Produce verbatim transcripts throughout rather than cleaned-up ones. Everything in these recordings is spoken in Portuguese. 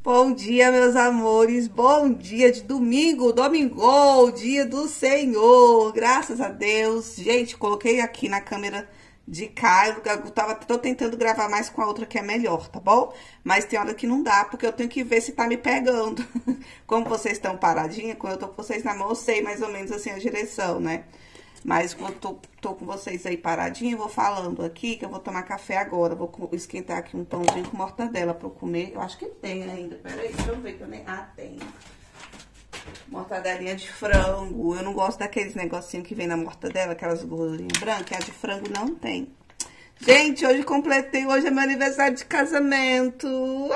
Bom dia, meus amores, bom dia de domingo, domingo, dia do Senhor, graças a Deus. Gente, coloquei aqui na câmera de cá, eu tava, tô tentando gravar mais com a outra que é melhor, tá bom? Mas tem hora que não dá, porque eu tenho que ver se tá me pegando. Como vocês estão paradinhas, quando eu tô com vocês na mão, eu sei mais ou menos assim a direção, né? Mas quando eu tô, tô com vocês aí paradinha, eu vou falando aqui que eu vou tomar café agora. Vou esquentar aqui um pãozinho com mortadela pra eu comer. Eu acho que tem ainda. Peraí, deixa eu ver também. Ah, tem. Mortadelinha de frango. Eu não gosto daqueles negocinhos que vem na mortadela, aquelas gordurinhas brancas. A de frango não tem. Gente, hoje completei. Hoje é meu aniversário de casamento.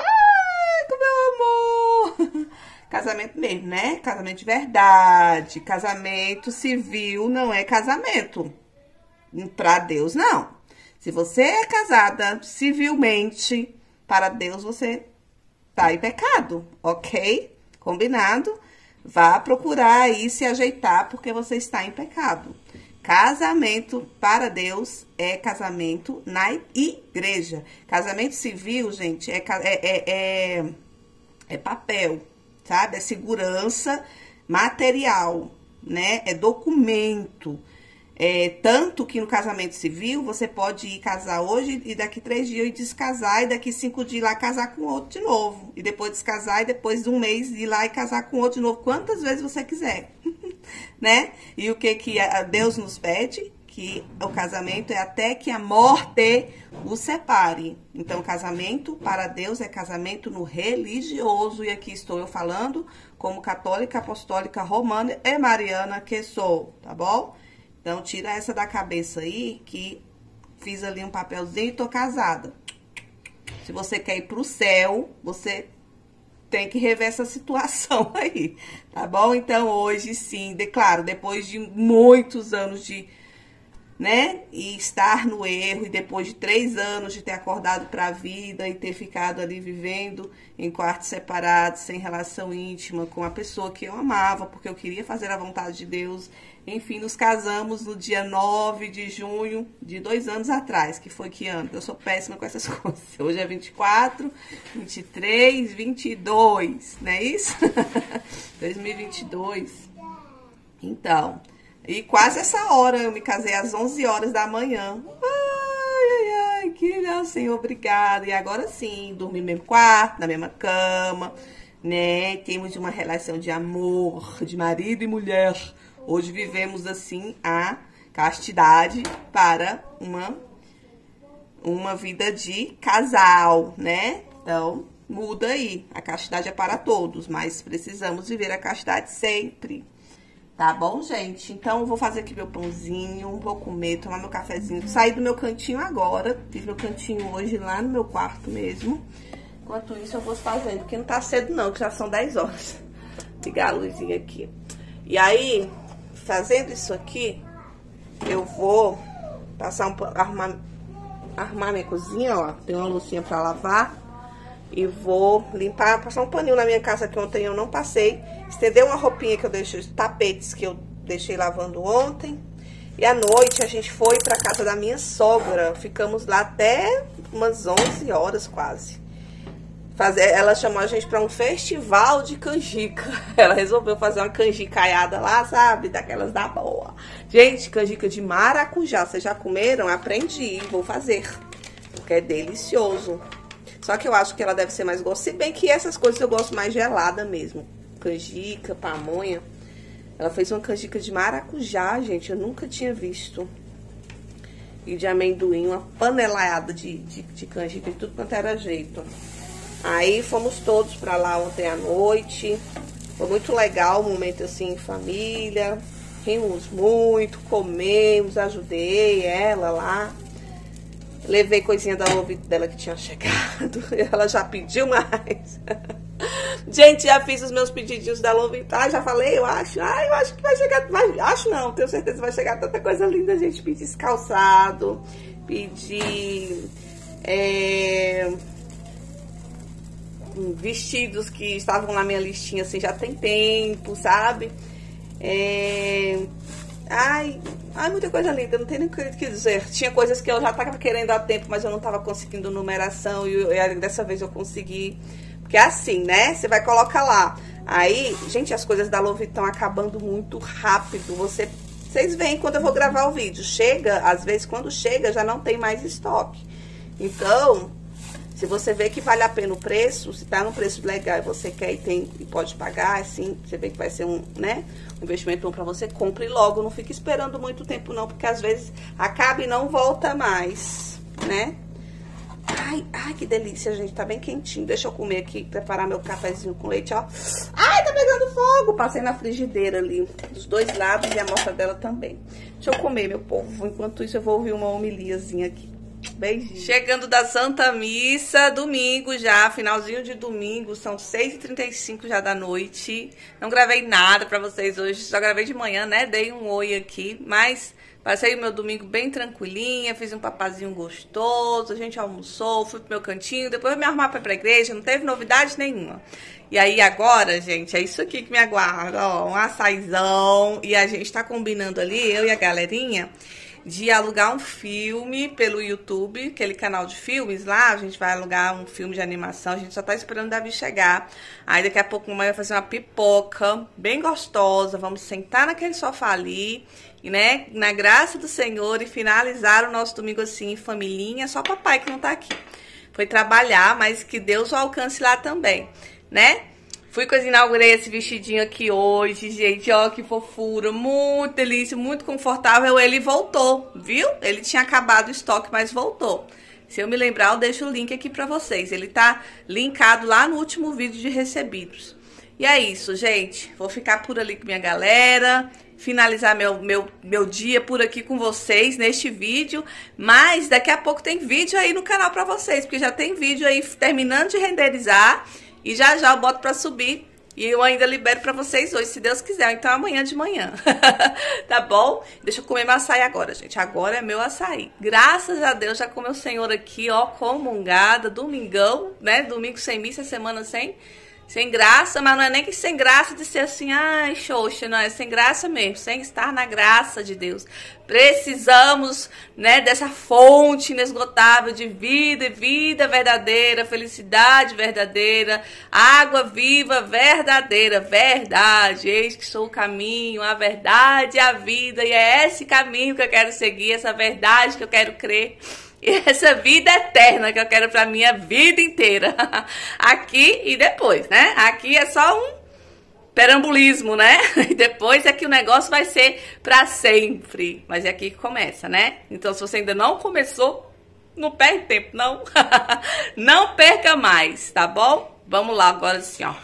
Ai, com meu amor. Casamento mesmo, né? Casamento de verdade. Casamento civil não é casamento. Pra Deus, não. Se você é casada civilmente, para Deus você tá em pecado, ok? Combinado? Vá procurar aí se ajeitar, porque você está em pecado. Casamento para Deus é casamento na igreja. Casamento civil, gente, é, é, é, é papel. Sabe? É segurança material, né? É documento. É, tanto que no casamento civil, você pode ir casar hoje e daqui três dias ir descasar, e daqui cinco dias ir lá casar com outro de novo. E depois descasar, e depois de um mês ir lá e casar com outro de novo, quantas vezes você quiser, né? E o que que Deus nos pede? Que o casamento é até que a morte o separe. Então, casamento para Deus é casamento no religioso. E aqui estou eu falando como católica, apostólica, romana e mariana que sou, tá bom? Então, tira essa da cabeça aí, que fiz ali um papelzinho e tô casada. Se você quer ir pro céu, você tem que rever essa situação aí, tá bom? Então, hoje sim, declaro, depois de muitos anos de... né? E estar no erro, e depois de três anos de ter acordado para a vida e ter ficado ali vivendo em quartos separados, sem relação íntima com a pessoa que eu amava, porque eu queria fazer a vontade de Deus. Enfim, nos casamos no dia nove de junho de dois anos atrás, que foi que ano? Eu sou péssima com essas coisas. Hoje é vinte e quatro, vinte e três, vinte e dois, não é isso? dois mil e vinte e dois. Então... E quase essa hora, eu me casei às onze horas da manhã. Ai, ai, ai, que Deus, Senhor, obrigada. E agora sim, dormi no mesmo quarto, na mesma cama, né? Temos uma relação de amor, de marido e mulher. Hoje vivemos, assim, a castidade para uma, uma vida de casal, né? Então, muda aí. A castidade é para todos, mas precisamos viver a castidade sempre. Tá bom, gente? Então, eu vou fazer aqui meu pãozinho, vou comer, tomar meu cafezinho. Saí do meu cantinho agora, fiz meu cantinho hoje lá no meu quarto mesmo. Enquanto isso, eu vou fazendo, porque não tá cedo não, que já são dez horas. Ligar a luzinha aqui. E aí, fazendo isso aqui, eu vou passar um arrumar, arrumar minha cozinha, ó. Tem uma loucinha pra lavar. E vou limpar, passar um paninho na minha casa que ontem eu não passei. Estender uma roupinha que eu deixei, tapetes que eu deixei lavando ontem. E à noite a gente foi pra casa da minha sogra. Ficamos lá até umas onze horas quase. Fazer, ela chamou a gente pra um festival de canjica. Ela resolveu fazer uma canjicaiada lá, sabe? Daquelas da boa. Gente, canjica de maracujá. Vocês já comeram? Aprendi, vou fazer. Porque é delicioso. Só que eu acho que ela deve ser mais gostosa. Se bem que essas coisas eu gosto mais gelada mesmo. Canjica, pamonha. Ela fez uma canjica de maracujá, gente. Eu nunca tinha visto. E de amendoim. Uma panelada de, de, de canjica de tudo quanto era jeito. Aí fomos todos pra lá ontem à noite. Foi muito legal o momento assim em família. Rimos muito, comemos, ajudei ela lá. Levei coisinha da ouvido dela que tinha chegado. Ela já pediu mais. Gente, já fiz os meus pedidinhos da Lovitar. Já falei, eu acho. Ah, eu acho que vai chegar. Mas acho não, tenho certeza que vai chegar tanta coisa linda. Gente, pedi esse calçado. Pedi é, vestidos que estavam na minha listinha assim já tem tempo, sabe? É, ai. Ai, muita coisa linda, não tem nem o que dizer. Tinha coisas que eu já tava querendo há tempo, mas eu não tava conseguindo numeração. E eu, dessa vez eu consegui. Porque é assim, né? Você vai colocar lá. Aí, gente, as coisas da Louis estão acabando muito rápido. Você, vocês veem quando eu vou gravar o vídeo. Chega, às vezes, quando chega, já não tem mais estoque. Então, se você vê que vale a pena o preço, se tá num preço legal e você quer e, tem, e pode pagar, assim, você vê que vai ser um, né, um investimento bom pra você, compre logo. Não fique esperando muito tempo, não, porque às vezes acaba e não volta mais, né? Ai, ai, que delícia, gente. Tá bem quentinho. Deixa eu comer aqui, preparar meu cafezinho com leite, ó. Ai, tá pegando fogo. Passei na frigideira ali, dos dois lados e a mortadela também. Deixa eu comer, meu povo. Enquanto isso, eu vou ouvir uma homiliazinha aqui. Beijinho. Chegando da Santa Missa, domingo já, finalzinho de domingo, são seis e trinta e cinco já da noite. Não gravei nada pra vocês hoje, só gravei de manhã, né? Dei um oi aqui, mas... Passei o meu domingo bem tranquilinha, fiz um papazinho gostoso, a gente almoçou, fui pro meu cantinho, depois eu me arrumar pra ir pra igreja, não teve novidade nenhuma. E aí agora, gente, é isso aqui que me aguarda, ó, um açaizão, e a gente tá combinando ali, eu e a galerinha, de alugar um filme pelo YouTube, aquele canal de filmes lá, a gente vai alugar um filme de animação, a gente só tá esperando o Davi chegar. Aí daqui a pouco a mamãe vai fazer uma pipoca bem gostosa, vamos sentar naquele sofá ali, e né, na graça do Senhor, e finalizar o nosso domingo assim, familhinha, só papai que não tá aqui. Foi trabalhar, mas que Deus o alcance lá também, né? Fui coisa, inaugurei esse vestidinho aqui hoje, gente, ó, que fofura, muito delícia, muito confortável. Ele voltou, viu? Ele tinha acabado o estoque, mas voltou. Se eu me lembrar, eu deixo o link aqui pra vocês. Ele tá linkado lá no último vídeo de recebidos. E é isso, gente. Vou ficar por ali com minha galera, finalizar meu, meu, meu dia por aqui com vocês neste vídeo. Mas daqui a pouco tem vídeo aí no canal pra vocês, porque já tem vídeo aí terminando de renderizar. E já já eu boto pra subir e eu ainda libero pra vocês hoje, se Deus quiser. Então amanhã de manhã, tá bom? Deixa eu comer meu açaí agora, gente. Agora é meu açaí. Graças a Deus, já com meu Senhor aqui, ó, comungada, domingão, né? Domingo sem missa, semana sem... Sem graça, mas não é nem que sem graça de ser assim, ai, xoxa, não, é sem graça mesmo, sem estar na graça de Deus. Precisamos, né, dessa fonte inesgotável de vida, vida verdadeira, felicidade verdadeira, água viva verdadeira, verdade. Eis que sou o caminho, a verdade e a vida, e é esse caminho que eu quero seguir, essa verdade que eu quero crer. E essa vida eterna que eu quero pra minha vida inteira. Aqui e depois, né? Aqui é só um perambulismo, né? E depois é que o negócio vai ser pra sempre. Mas é aqui que começa, né? Então, se você ainda não começou, não perde tempo, não. Não perca mais, tá bom? Vamos lá agora assim, ó.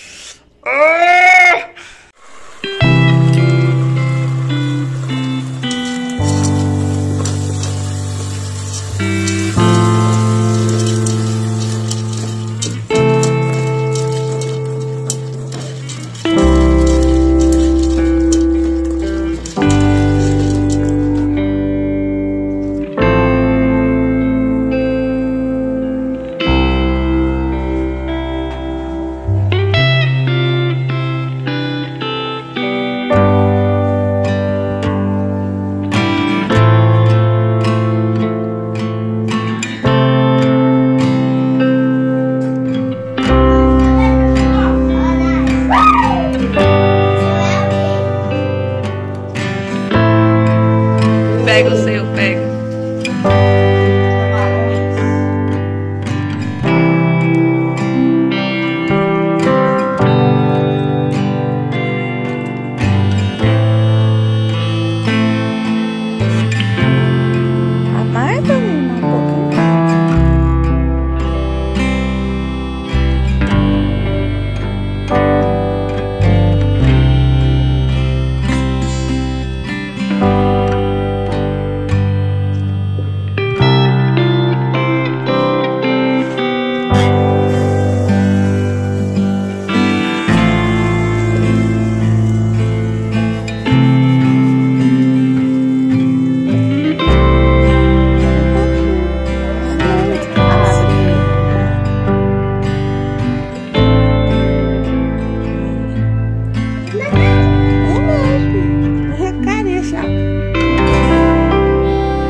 Pega o seu, pega. Amarga na boca.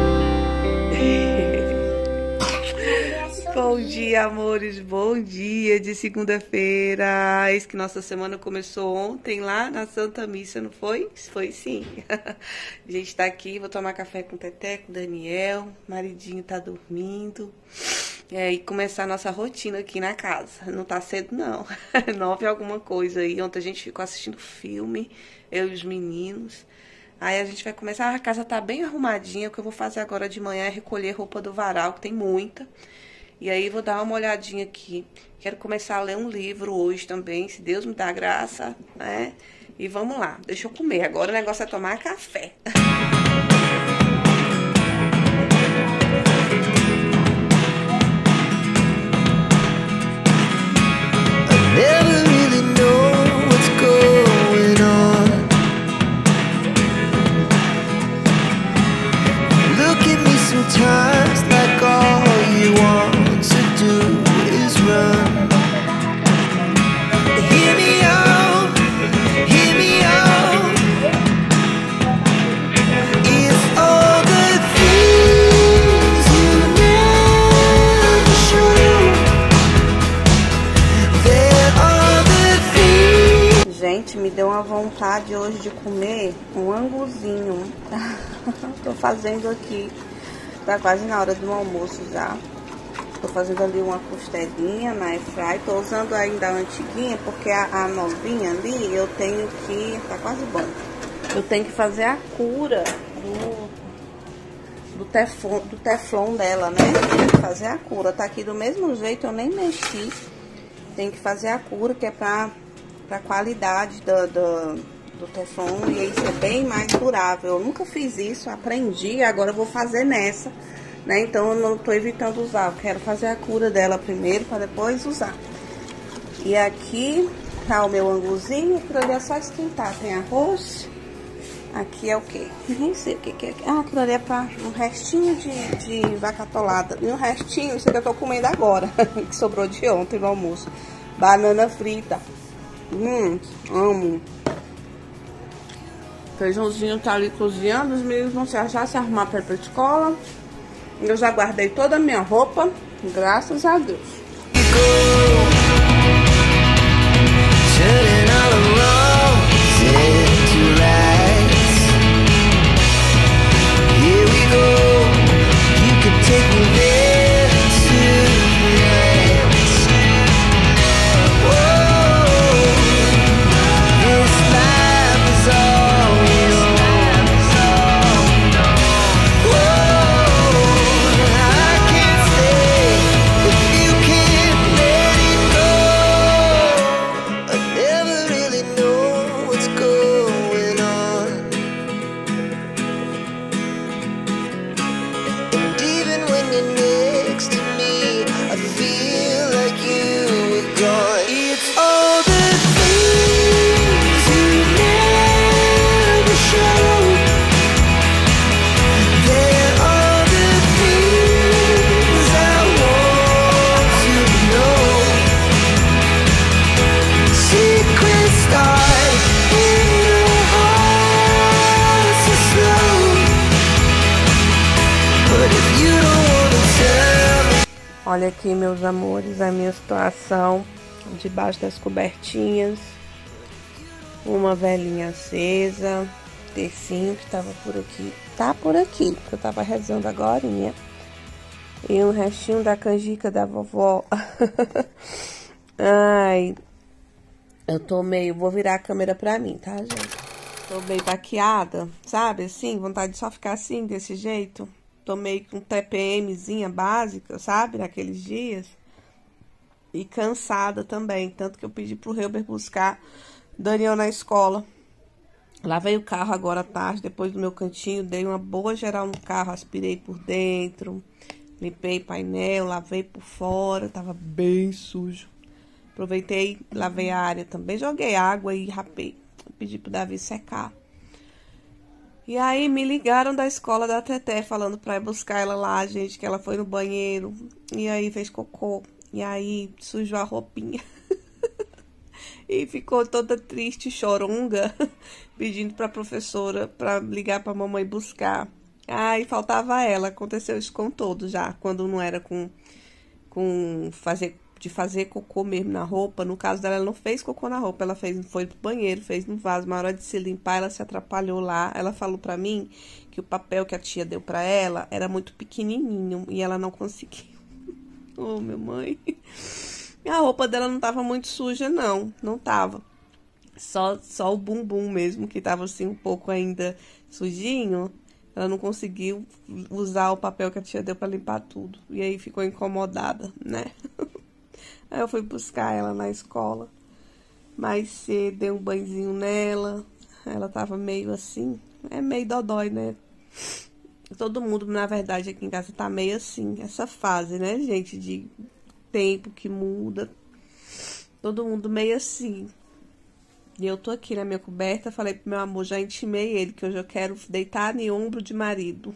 Bom dia, amores, bom dia, dia de segunda-feira. Eis que nossa semana começou ontem lá na Santa Missa, não foi? Foi sim. A gente tá aqui, vou tomar café com o Teté, com o Daniel. O maridinho tá dormindo. É, e começar a nossa rotina aqui na casa. Não tá cedo, não. Nove alguma coisa aí. Ontem a gente ficou assistindo filme, eu e os meninos. Aí a gente vai começar. Ah, a casa tá bem arrumadinha. O que eu vou fazer agora de manhã é recolher roupa do varal, que tem muita. E aí vou dar uma olhadinha aqui. Quero começar a ler um livro hoje também, se Deus me dá graça, né? E vamos lá. Deixa eu comer. Agora o negócio é tomar café. Never really know what's going on. Look at me sometimes like all you want to do is run. Hear me out, hear me out. It's all the things you never show. There are the things. Gente, me deu uma vontade hoje de comer um anguzinho. Tô fazendo aqui. Tá quase na hora do almoço já. Tô fazendo ali uma costelinha na airfry. Tô usando ainda a antiguinha, porque a, a novinha ali eu tenho que... Tá quase bom. Eu tenho que fazer a cura do, do, teflon, do teflon dela, né? Tem que fazer a cura. Tá aqui do mesmo jeito, eu nem mexi. Tem que fazer a cura, que é pra, pra qualidade do, do, do teflon. E aí ser bem mais durável. Eu nunca fiz isso, aprendi, agora eu vou fazer nessa. Né? Então eu não tô evitando usar, eu quero fazer a cura dela primeiro para depois usar. E aqui tá o meu anguzinho, aquilo ali é só esquentar. Tem arroz, aqui é o que? Nem sei o que que é. Ah, aquilo ali é para um restinho de, de vaca atolada. E um restinho, isso que eu tô comendo agora, que sobrou de ontem no almoço. Banana frita. Hum, amo. Feijãozinho tá ali cozinhando, os meninos vão se achar, se arrumar para ir pra escola. Eu já guardei toda a minha roupa, graças a Deus. Olha aqui, meus amores, a minha situação debaixo das cobertinhas. Uma velinha acesa, tercinho que tava por aqui, tá por aqui, que eu tava rezando agorinha. E um restinho da canjica da vovó. Ai, eu tô meio, vou virar a câmera pra mim, tá, gente? Tô meio baqueada, sabe, assim, vontade de só ficar assim, desse jeito. Tô meio com TPMzinha básica, sabe, naqueles dias. E cansada também, tanto que eu pedi pro Reuber buscar Daniel na escola. Lavei o carro agora à tarde, depois do meu cantinho, dei uma boa geral no carro, aspirei por dentro, limpei painel, lavei por fora, tava bem sujo. Aproveitei, lavei a área também, joguei água e rapei. Pedi pro Davi secar. E aí me ligaram da escola da Teté, falando pra ir buscar ela lá, gente, que ela foi no banheiro. E aí fez cocô. E aí sujou a roupinha. E ficou toda triste, choronga, pedindo pra professora pra ligar pra mamãe buscar. Ai, faltava ela. Aconteceu isso com todos já, quando não era com, com fazer de fazer cocô mesmo na roupa. No caso dela, ela não fez cocô na roupa, ela fez, foi pro banheiro, fez no vaso. Na hora de se limpar, ela se atrapalhou lá. Ela falou pra mim que o papel que a tia deu pra ela era muito pequenininho e ela não conseguiu. Oh, minha mãe. E a roupa dela não tava muito suja, não. Não tava. Só, só o bumbum mesmo, que tava assim um pouco ainda sujinho. Ela não conseguiu usar o papel que a tia deu pra limpar tudo. E aí ficou incomodada, né? Aí eu fui buscar ela na escola. Mais cedo, dei um banhozinho nela. Ela tava meio assim. É meio dodói, né? Todo mundo, na verdade, aqui em casa tá meio assim. Essa fase, né, gente? De tempo que muda. Todo mundo meio assim. E eu tô aqui na minha coberta, falei pro meu amor, já intimei ele, que hoje eu quero deitar no ombro de marido.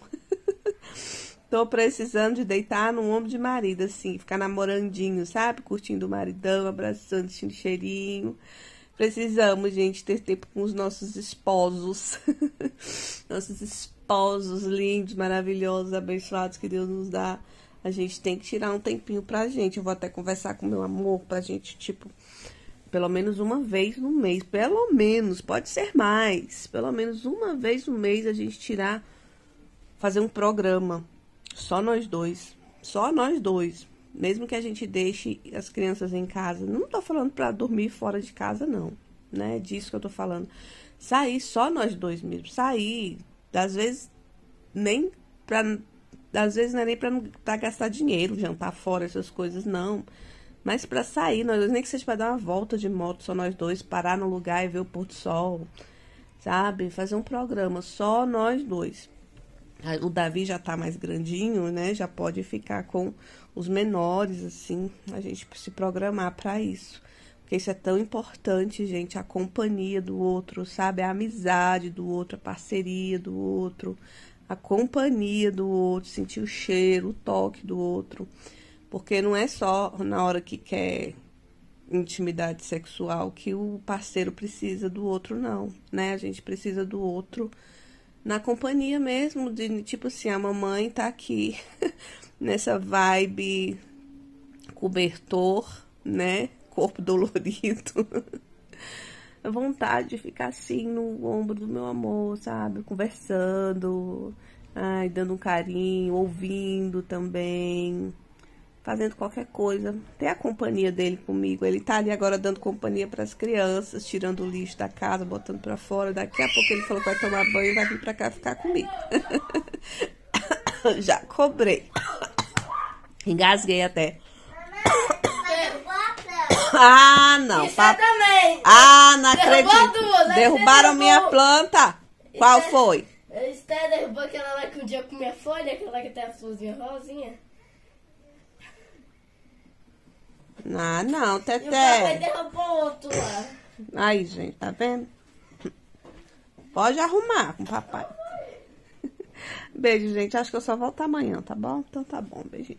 Tô precisando de deitar no ombro de marido, assim, ficar namorandinho, sabe? Curtindo o maridão, abraçando, sentindo cheirinho. Precisamos, gente, ter tempo com os nossos esposos. Nossos esposos lindos, maravilhosos, abençoados que Deus nos dá. A gente tem que tirar um tempinho pra gente. Eu vou até conversar com meu amor pra gente, tipo... Pelo menos uma vez no mês, pelo menos, pode ser mais. Pelo menos uma vez no mês a gente tirar, fazer um programa. Só nós dois. Só nós dois. Mesmo que a gente deixe as crianças em casa. Não tô falando pra dormir fora de casa, não. Né? É disso que eu tô falando. Sair, só nós dois mesmo. Sair, às vezes, nem pra... Às vezes não é nem pra, pra gastar dinheiro, jantar fora, essas coisas, não. Mas pra sair, nós dois, nem que seja pra dar uma volta de moto, só nós dois, parar no lugar e ver o pôr do sol, sabe? Fazer um programa, só nós dois. O Davi já tá mais grandinho, né? Já pode ficar com os menores, assim, a gente se programar pra isso. Porque isso é tão importante, gente, a companhia do outro, sabe? A amizade do outro, a parceria do outro, a companhia do outro, sentir o cheiro, o toque do outro. Porque não é só na hora que quer intimidade sexual que o parceiro precisa do outro, não, né? A gente precisa do outro na companhia mesmo, de tipo assim, a mamãe tá aqui nessa vibe cobertor, né? Corpo dolorido. A vontade de ficar assim no ombro do meu amor, sabe? Conversando, ai, dando um carinho, ouvindo também. Fazendo qualquer coisa, ter a companhia dele comigo. Ele tá ali agora dando companhia para as crianças, tirando o lixo da casa, botando para fora. Daqui a pouco ele falou que vai tomar banho e vai vir para cá ficar comigo. Já cobrei. Engasguei até. Ah, não. Pa... Ah, não acredito. Derrubaram minha planta. Qual foi? Esther derrubou aquela lá que um dia eu comia folha, aquela lá que tem a florzinha rosinha. Ah, não, Teté. E o papai derrubou outro lá. Aí, gente, tá vendo? Pode arrumar com o papai. Beijo, gente. Acho que eu só volto amanhã, tá bom? Então tá bom, beijinho.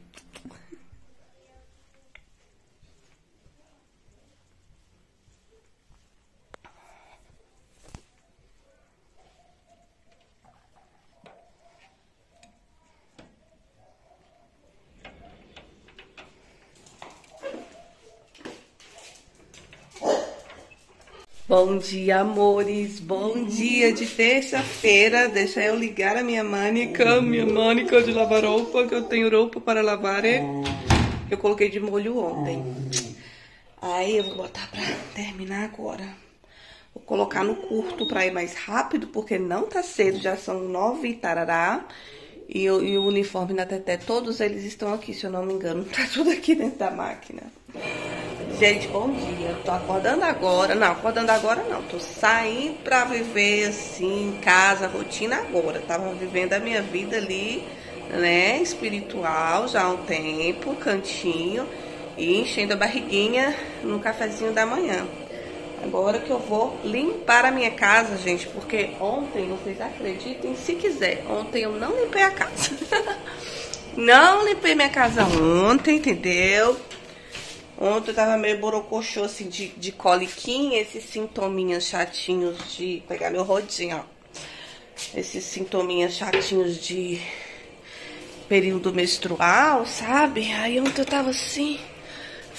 Bom dia, amores. Bom dia de terça-feira. Deixa eu ligar a minha mânica, minha mânica de lavar roupa, que eu tenho roupa para lavar. Eu coloquei de molho ontem. Aí eu vou botar pra terminar agora. Vou colocar no curto pra ir mais rápido, porque não tá cedo, já são nove e tarará. E, o, e o uniforme da Teté, todos eles estão aqui, se eu não me engano. Tá tudo aqui dentro da máquina. Gente, bom dia. Tô acordando agora. Não, acordando agora não. Tô saindo pra viver assim, em casa, rotina agora. Tava vivendo a minha vida ali, né, espiritual já há um tempo, cantinho. E enchendo a barriguinha no cafezinho da manhã. Agora que eu vou limpar a minha casa, gente, porque ontem, vocês acreditem se quiser, ontem eu não limpei a casa. Não limpei minha casa ontem, entendeu? Ontem eu tava meio borocochô, assim, de, de coliquinha, esses sintominhas chatinhos de... Vou pegar meu rodinho, ó. Esses sintominhas chatinhos de período menstrual, sabe? Aí ontem eu tava assim...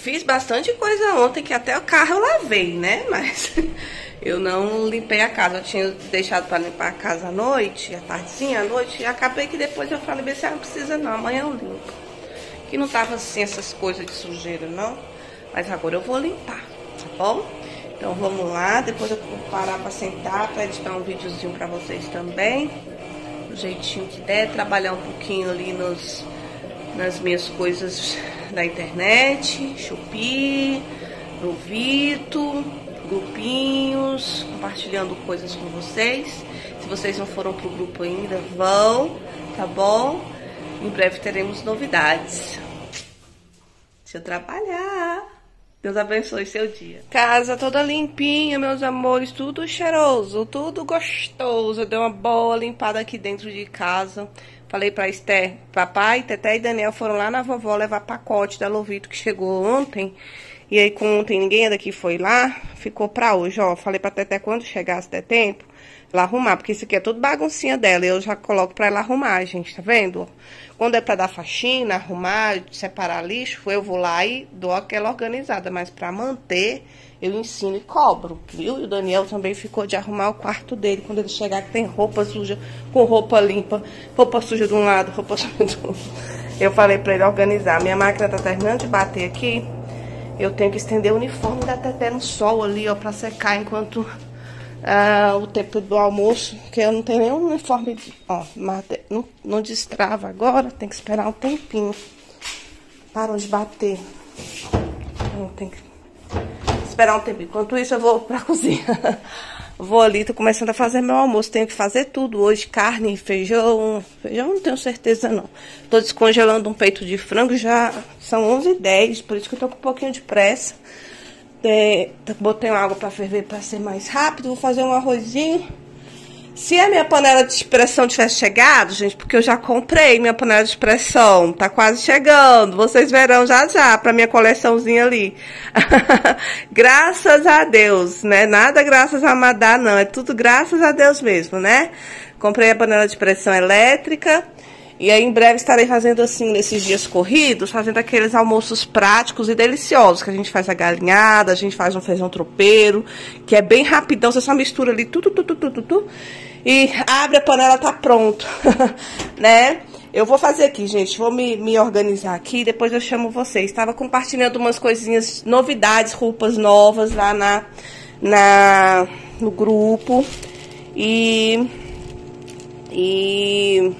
Fiz bastante coisa ontem, que até o carro eu lavei, né? Mas eu não limpei a casa. Eu tinha deixado pra limpar a casa à noite, à tardezinha, à noite. E acabei que depois eu falei, bem, não precisa não, amanhã eu limpo. Que não tava assim essas coisas de sujeira, não. Mas agora eu vou limpar, tá bom? Então vamos lá, depois eu vou parar pra sentar, pra editar um videozinho pra vocês também. Do jeitinho que der, trabalhar um pouquinho ali nos, nas minhas coisas da internet, Shopee, no Vito, grupinhos, compartilhando coisas com vocês. Se vocês não foram pro grupo ainda, vão, tá bom? Em breve teremos novidades. Deixa eu trabalhar. Deus abençoe seu dia. Casa toda limpinha, meus amores, tudo cheiroso, tudo gostoso. Eu dei uma boa limpada aqui dentro de casa. Falei pra Esther, papai, Teté e Daniel foram lá na vovó levar pacote da Lovito que chegou ontem. E aí, como ontem ninguém daqui foi lá, ficou pra hoje, ó. Falei pra Teté quando chegasse der tempo, ela arrumar, porque isso aqui é tudo baguncinha dela. E eu já coloco pra ela arrumar, gente, tá vendo? Quando é pra dar faxina, arrumar, separar lixo, eu vou lá e dou aquela organizada. Mas pra manter, eu ensino e cobro, viu? E o Daniel também ficou de arrumar o quarto dele. Quando ele chegar, que tem roupa suja, com roupa limpa, roupa suja de um lado, roupa suja do outro. Eu falei pra ele organizar. Minha máquina tá terminando de bater aqui. Eu tenho que estender o uniforme da Teté no sol ali, ó, pra secar enquanto uh, o tempo do almoço, que eu não tenho nenhum uniforme, ó, não, não destrava agora, tem que esperar um tempinho. Parou de bater. Tem que esperar um tempinho. Enquanto isso, eu vou pra cozinha. Vou ali, tô começando a fazer meu almoço. Tenho que fazer tudo hoje, carne, feijão. Feijão não tenho certeza, não. Tô descongelando um peito de frango, já são onze e dez, por isso que eu tô com um pouquinho de pressa. É, botei uma água pra ferver pra ser mais rápido. Vou fazer um arrozinho. Se a minha panela de expressão tivesse chegado, gente, porque eu já comprei minha panela de expressão, tá quase chegando, vocês verão já já pra minha coleçãozinha ali. Graças a Deus, né? Nada graças a Madá, não, é tudo graças a Deus mesmo, né? Comprei a panela de pressão elétrica e aí em breve estarei fazendo assim, nesses dias corridos, fazendo aqueles almoços práticos e deliciosos, que a gente faz a galinhada, a gente faz um feijão tropeiro, que é bem rapidão, você só mistura ali tudo, tudo, tudo, tudo, e abre a panela, tá pronto, né? Eu vou fazer aqui, gente, vou me, me organizar aqui, depois eu chamo vocês. Estava compartilhando umas coisinhas, novidades, roupas novas lá na, na, no grupo, e... e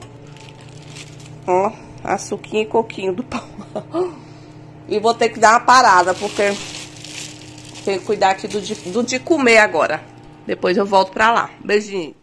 ó, açuquinha e coquinho do pão. E vou ter que dar uma parada, porque tenho que cuidar aqui do de, do de comer agora. Depois eu volto pra lá. Beijinho.